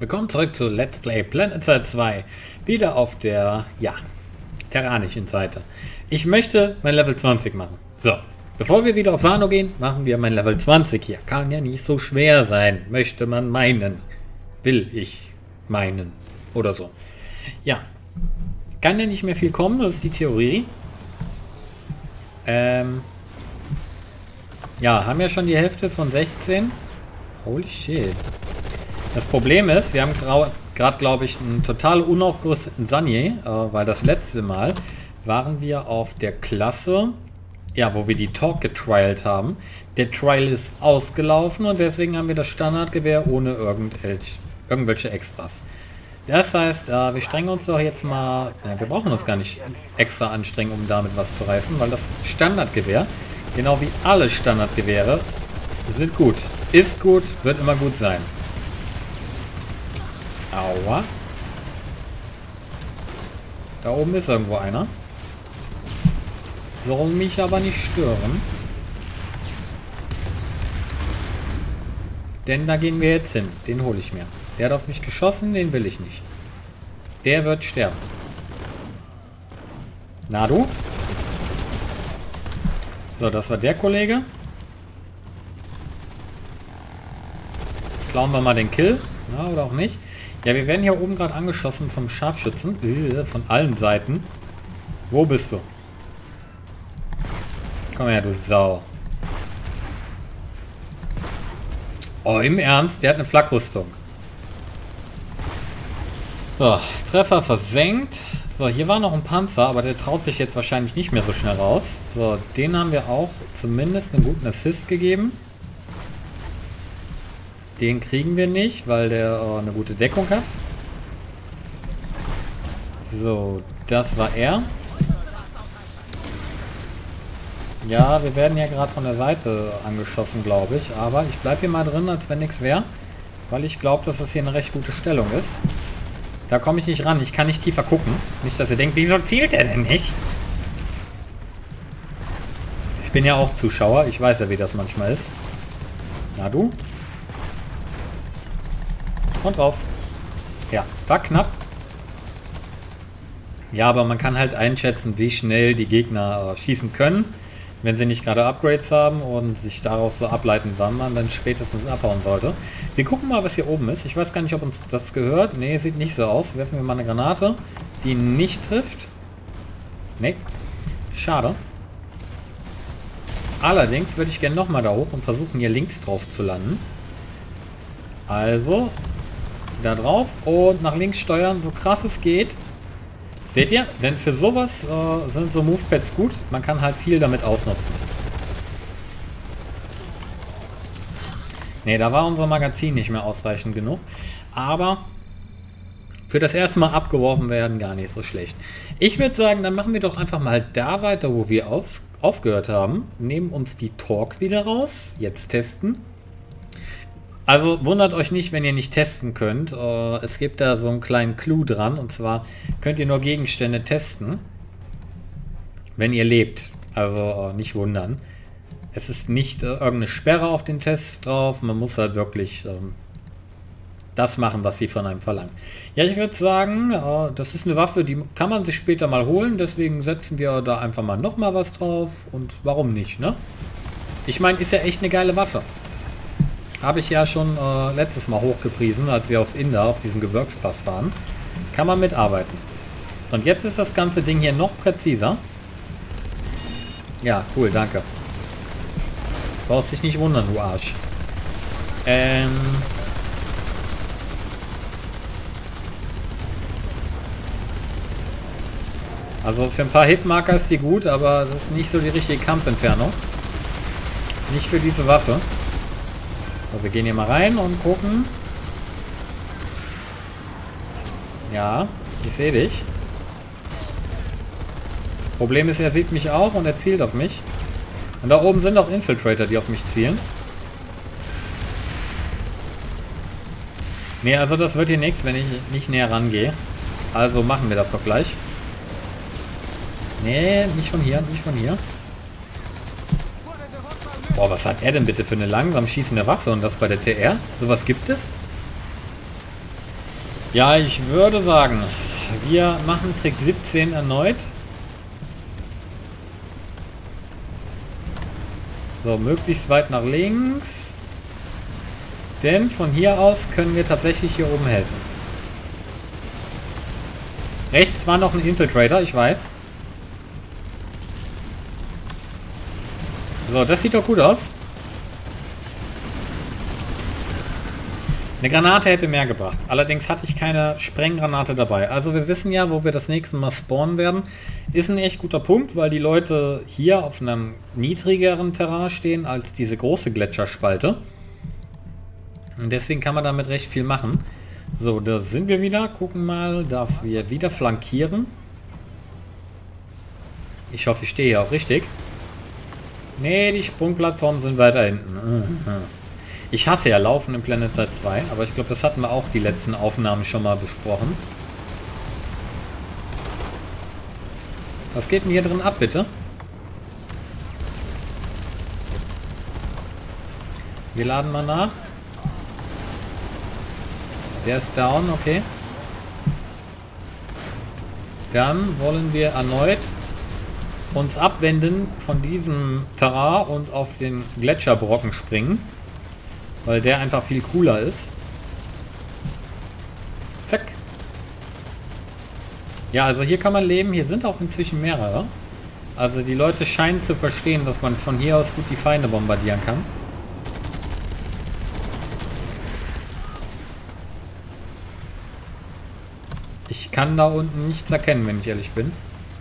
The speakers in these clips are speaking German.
Willkommen zurück zu Let's Play PlanetSide 2. Wieder auf der, terranischen Seite. Ich möchte mein Level 20 machen. So, bevor wir wieder auf Wano gehen, machen wir mein Level 20 hier. Kann ja nicht so schwer sein, möchte man meinen. Will ich meinen. Oder so. Ja, kann ja nicht mehr viel kommen, das ist die Theorie. Ja, haben ja schon die Hälfte von 16. Holy shit. Das Problem ist, wir haben gerade, glaube ich, einen total unaufgerüsteten Sanier, weil das letzte Mal waren wir auf der Klasse, ja, wo wir die Talk getrialt haben. Der Trial ist ausgelaufen und deswegen haben wir das Standardgewehr ohne irgendwelche Extras. Das heißt, wir strengen uns doch jetzt mal, wir brauchen uns gar nicht extra anstrengen, um damit was zu reißen, weil das Standardgewehr, genau wie alle Standardgewehre, sind gut. Ist gut, wird immer gut sein. Aua. Da oben ist irgendwo einer. Soll mich aber nicht stören. Denn da gehen wir jetzt hin. Den hole ich mir. Der hat auf mich geschossen, den will ich nicht. Der wird sterben. Na du? So, das war der Kollege. Klauen wir mal den Kill. Ja, oder auch nicht. Ja, wir werden hier oben gerade angeschossen vom Scharfschützen. Von allen Seiten. Wo bist du? Komm her, du Sau. Oh, im Ernst? Der hat eine Flakrüstung. So, Treffer versenkt. So, hier war noch ein Panzer, aber der traut sich jetzt wahrscheinlich nicht mehr so schnell raus. So, den haben wir auch zumindest einen guten Assist gegeben. Den kriegen wir nicht, weil der eine gute Deckung hat. So, das war er. Ja, wir werden ja gerade von der Seite angeschossen, glaube ich. Aber ich bleibe hier mal drin, als wenn nichts wäre. Weil ich glaube, dass es hier eine recht gute Stellung ist. Da komme ich nicht ran. Ich kann nicht tiefer gucken. Nicht, dass ihr denkt, wieso zielt er denn nicht? Ich bin ja auch Zuschauer. Ich weiß ja, wie das manchmal ist. Na du? Und raus. Ja, war knapp. Ja, aber man kann halt einschätzen, wie schnell die Gegner schießen können, wenn sie nicht gerade Upgrades haben und sich daraus so ableiten, wann man dann spätestens abhauen sollte. Wir gucken mal, was hier oben ist. Ich weiß gar nicht, ob uns das gehört. Ne, sieht nicht so aus. Werfen wir mal eine Granate, die nicht trifft. Ne, schade. Allerdings würde ich gerne nochmal da hoch und versuchen, hier links drauf zu landen. Also da drauf und nach links steuern, so krass es geht. Seht ihr? Denn für sowas sind so Movepads gut. Man kann halt viel damit ausnutzen. Ne, da war unser Magazin nicht mehr ausreichend genug. Aber für das erste Mal abgeworfen werden gar nicht so schlecht. Ich würde sagen, dann machen wir doch einfach mal da weiter, wo wir aufgehört haben. Nehmen uns die Talk wieder raus. Jetzt testen. Also wundert euch nicht, wenn ihr nicht testen könnt. Es gibt da so einen kleinen Clou dran. Und zwar könnt ihr nur Gegenstände testen, wenn ihr lebt. Also nicht wundern. Es ist nicht irgendeine Sperre auf den Test drauf. Man muss halt wirklich das machen, was sie von einem verlangen. Ja, ich würde sagen, das ist eine Waffe, die kann man sich später mal holen. Deswegen setzen wir da einfach mal nochmal was drauf. Und warum nicht, ne? Ich meine, ist ja echt eine geile Waffe. Habe ich ja schon letztes Mal hochgepriesen, als wir auf Inder, auf diesem Gebirgspass waren. Kann man mitarbeiten. Und jetzt ist das ganze Ding hier noch präziser. Ja, cool, danke. Brauchst dich nicht wundern, du Arsch. Also für ein paar Hitmarker ist die gut, aber das ist nicht so die richtige Kampfentfernung. Nicht für diese Waffe. So, wir gehen hier mal rein und gucken. Ja, ich sehe dich. Problem ist, er sieht mich auch und er zielt auf mich. Und da oben sind auch Infiltrator, die auf mich zielen. Ne, also das wird hier nichts, wenn ich nicht näher rangehe. Also machen wir das doch gleich. Ne, nicht von hier, nicht von hier. Boah, was hat er denn bitte für eine langsam schießende Waffe und das bei der TR? Sowas gibt es? Ja, ich würde sagen, wir machen Trick 17 erneut. So, möglichst weit nach links. Denn von hier aus können wir tatsächlich hier oben helfen. Rechts war noch ein Infiltrator, ich weiß. So, das sieht doch gut aus. Eine Granate hätte mehr gebracht. Allerdings hatte ich keine Sprenggranate dabei. Also wir wissen ja, wo wir das nächste Mal spawnen werden. Ist ein echt guter Punkt, weil die Leute hier auf einem niedrigeren Terrain stehen als diese große Gletscherspalte. Und deswegen kann man damit recht viel machen. So, da sind wir wieder. Gucken mal, dass wir wieder flankieren. Ich hoffe, ich stehe hier auch richtig. Nee, die Sprungplattformen sind weiter hinten. Ich hasse ja Laufen im Planet Side 2, aber ich glaube, das hatten wir auch die letzten Aufnahmen schon mal besprochen. Was geht denn hier drin ab, bitte? Wir laden mal nach. Der ist down, okay. Dann wollen wir erneut uns abwenden von diesem Terrain und auf den Gletscherbrocken springen. Weil der einfach viel cooler ist. Zack. Ja, also hier kann man leben. Hier sind auch inzwischen mehrere. Also die Leute scheinen zu verstehen, dass man von hier aus gut die Feinde bombardieren kann. Ich kann da unten nichts erkennen, wenn ich ehrlich bin.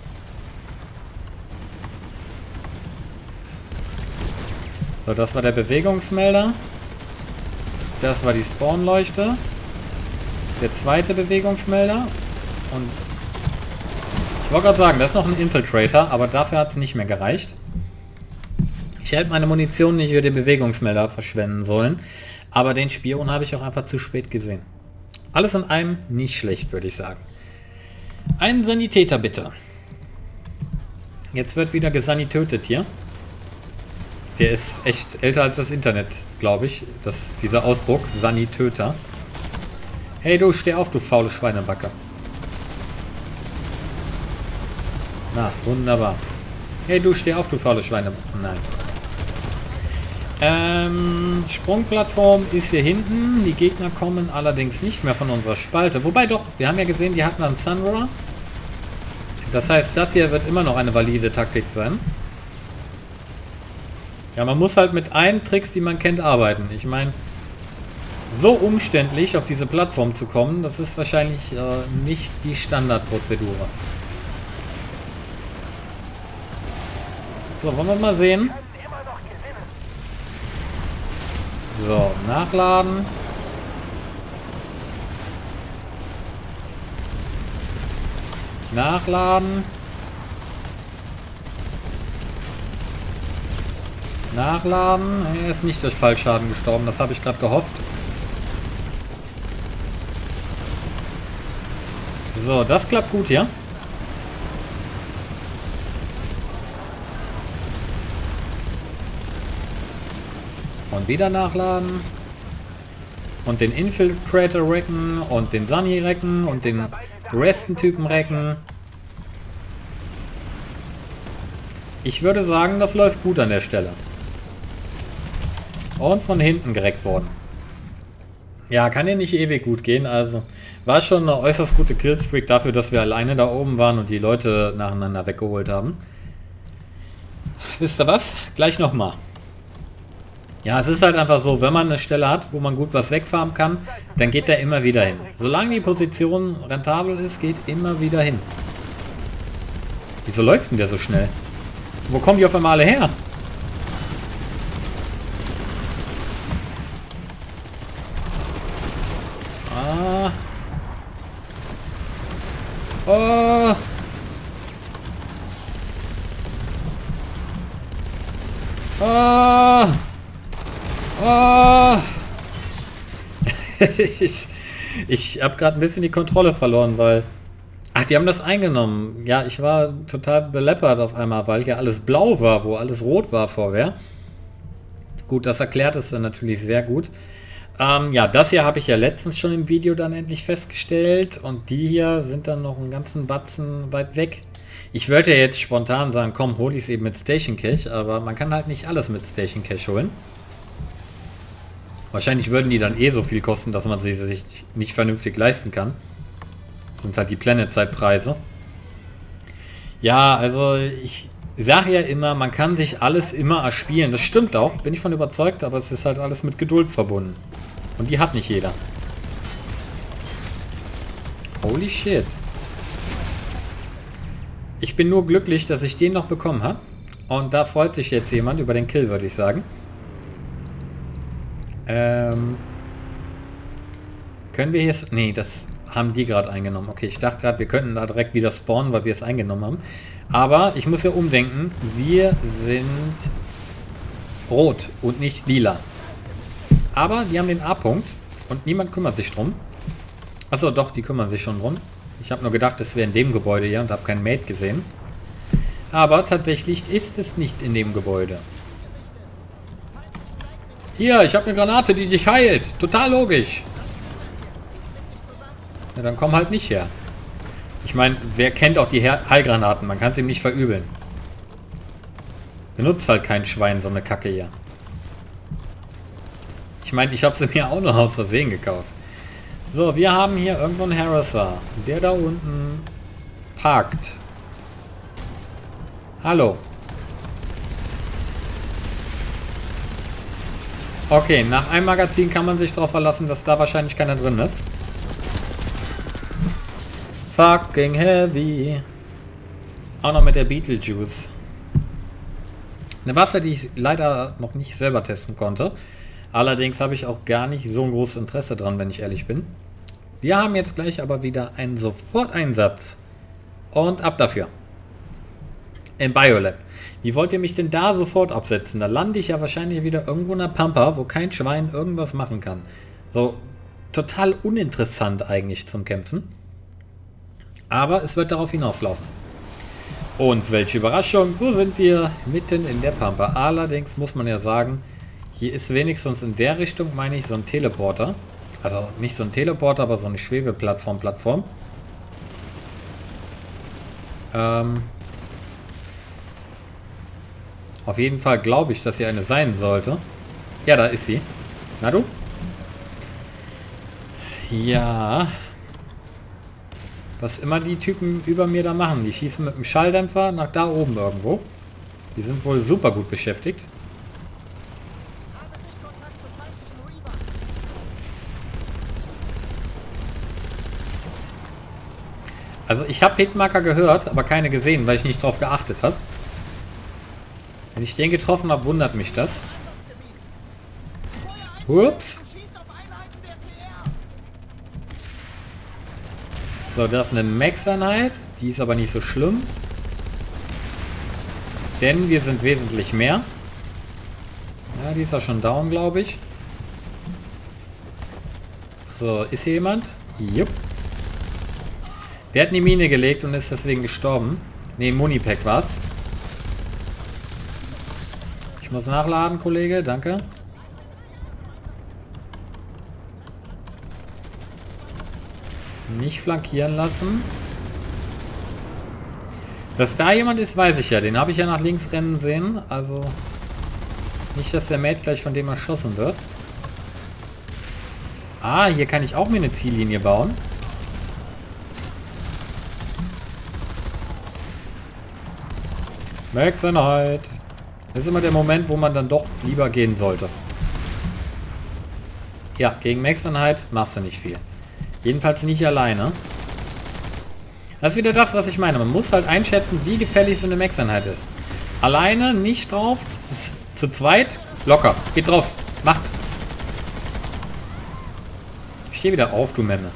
So, das war der Bewegungsmelder. Das war die Spawnleuchte. Der zweite Bewegungsmelder. Und ich wollte gerade sagen, das ist noch ein Infiltrator, aber dafür hat es nicht mehr gereicht. Ich hätte meine Munition nicht für den Bewegungsmelder verschwenden sollen. Aber den Spion habe ich auch einfach zu spät gesehen. Alles in einem nicht schlecht, würde ich sagen. Ein Sanitäter bitte. Jetzt wird wieder gesanitötet hier. Der ist echt älter als das Internet, glaube ich. Dieser Ausdruck, Sanitöter. Hey du, steh auf, du faule Schweinebacke. Na, wunderbar. Hey du, steh auf, du faule Schweinebacke. Nein. Sprungplattform ist hier hinten. Die Gegner kommen allerdings nicht mehr von unserer Spalte. Wobei doch, wir haben ja gesehen, die hatten einen Sunroar. Das heißt, das hier wird immer noch eine valide Taktik sein. Ja, man muss halt mit allen Tricks, die man kennt, arbeiten. Ich meine, so umständlich auf diese Plattform zu kommen, das ist wahrscheinlich nicht die Standardprozedur. So, wollen wir mal sehen. So, nachladen. Nachladen. Nachladen. Er ist nicht durch Fallschaden gestorben, das habe ich gerade gehofft. So, das klappt gut hier. Und wieder nachladen. Und den Infiltrator recken und den Sunny recken und den Resten-Typen recken. Ich würde sagen, das läuft gut an der Stelle. Und von hinten gereckt worden. Ja, kann ja nicht ewig gut gehen. Also war schon eine äußerst gute Killstreak dafür, dass wir alleine da oben waren und die Leute nacheinander weggeholt haben. Wisst ihr was? Gleich nochmal. Ja, es ist halt einfach so, wenn man eine Stelle hat, wo man gut was wegfarmen kann, dann geht der immer wieder hin. Solange die Position rentabel ist, geht immer wieder hin. Wieso läuft denn der so schnell? Wo kommen die auf einmal alle her? Ah. Oh. Oh. Oh. Ich habe gerade ein bisschen die Kontrolle verloren, weil... Ach, die haben das eingenommen. Ja, ich war total beleppert auf einmal, weil ja alles blau war, wo alles rot war vorher. Gut, das erklärt es dann natürlich sehr gut. Ja, das hier habe ich ja letztens schon im Video dann endlich festgestellt. Und die hier sind dann noch einen ganzen Batzen weit weg. Ich würde ja jetzt spontan sagen, komm, hol ich es eben mit Station Cache. Aber man kann halt nicht alles mit Station Cache holen. Wahrscheinlich würden die dann eh so viel kosten, dass man sie sich nicht vernünftig leisten kann. Das sind halt die Planet-Zeitpreise. Ja, also ich sage ja immer, man kann sich alles immer erspielen. Das stimmt auch, bin ich von überzeugt, aber es ist halt alles mit Geduld verbunden. Und die hat nicht jeder. Holy shit. Ich bin nur glücklich, dass ich den noch bekommen habe. Und da freut sich jetzt jemand über den Kill, würde ich sagen. Können wir hier... Nee, das haben die gerade eingenommen. Okay, ich dachte gerade, wir könnten da direkt wieder spawnen, weil wir es eingenommen haben. Aber ich muss ja umdenken. Wir sind rot und nicht lila. Aber die haben den A-Punkt und niemand kümmert sich drum. Achso, doch, die kümmern sich schon drum. Ich habe nur gedacht, es wäre in dem Gebäude hier und habe keinen Mate gesehen. Aber tatsächlich ist es nicht in dem Gebäude. Hier, ich habe eine Granate, die dich heilt. Total logisch. Ja, dann komm halt nicht her. Ich meine, wer kennt auch die Heilgranaten? Man kann es ihm nicht verübeln. Benutzt halt kein Schwein so eine Kacke hier. Ich meine, ich habe sie mir auch noch aus Versehen gekauft. So, wir haben hier irgendwo einen Harasser. Der da unten parkt. Hallo. Okay, nach einem Magazin kann man sich darauf verlassen, dass da wahrscheinlich keiner drin ist. Fucking heavy. Auch noch mit der Beetlejuice. Eine Waffe, die ich leider noch nicht selber testen konnte. Allerdings habe ich auch gar nicht so ein großes Interesse dran, wenn ich ehrlich bin. Wir haben jetzt gleich aber wieder einen Soforteinsatz. Und ab dafür. Im Biolab. Wie wollt ihr mich denn da sofort absetzen? Da lande ich ja wahrscheinlich wieder irgendwo in der Pampa, wo kein Schwein irgendwas machen kann. So total uninteressant eigentlich zum Kämpfen. Aber es wird darauf hinauslaufen. Und welche Überraschung, wo sind wir? Mitten in der Pampa. Allerdings muss man ja sagen, hier ist wenigstens in der Richtung, meine ich, so ein Teleporter. Also nicht so ein Teleporter, aber so eine Schwebeplattform. Auf jeden Fall glaube ich, dass hier eine sein sollte. Ja, da ist sie. Na du? Ja. Was immer die Typen über mir da machen. Die schießen mit dem Schalldämpfer nach da oben irgendwo. Die sind wohl super gut beschäftigt. Also ich habe Hitmarker gehört, aber keine gesehen, weil ich nicht drauf geachtet habe. Wenn ich den getroffen habe, wundert mich das. Ups. So, das ist eine Max-Einheit. Die ist aber nicht so schlimm. Denn wir sind wesentlich mehr. Ja, die ist auch schon down, glaube ich. So, ist hier jemand? Jupp. Der hat eine Mine gelegt und ist deswegen gestorben. Ne, Munipack war's. Ich muss nachladen, Kollege. Danke. Nicht flankieren lassen. Dass da jemand ist, weiß ich ja. Den habe ich ja nach links rennen sehen. Also nicht, dass der Mate gleich von dem erschossen wird. Ah, hier kann ich auch mir eine Ziellinie bauen. Max-Einheit. Das ist immer der Moment, wo man dann doch lieber gehen sollte. Ja, gegen Max-Einheit machst du nicht viel. Jedenfalls nicht alleine. Das ist wieder das, was ich meine. Man muss halt einschätzen, wie gefährlich so eine Max-Einheit ist. Alleine nicht drauf. Zu zweit locker. Geht drauf. Macht. Steh wieder auf, du Memme.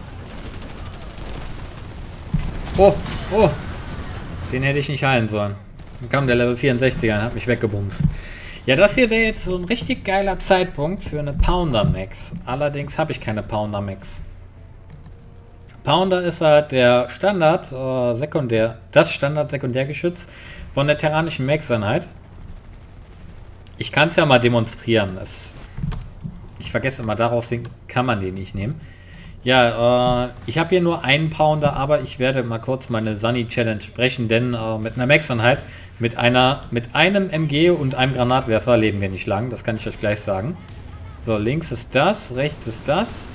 Oh, oh. Den hätte ich nicht heilen sollen. Dann kam der Level 64er und hat mich weggebumst. Ja, das hier wäre jetzt so ein richtig geiler Zeitpunkt für eine Pounder Max. Allerdings habe ich keine Pounder Max. Pounder ist halt der Standard das Standard-Sekundärgeschütz von der terranischen Max-Einheit. Ich kann es ja mal demonstrieren. Ich vergesse immer, daraus kann man den nicht nehmen. Ja, ich habe hier nur einen Pounder, aber ich werde mal kurz meine Sunny Challenge sprechen, denn mit einer Max-Einheit, mit einem MG und einem Granatwerfer leben wir nicht lang, das kann ich euch gleich sagen. So, links ist das, rechts ist das.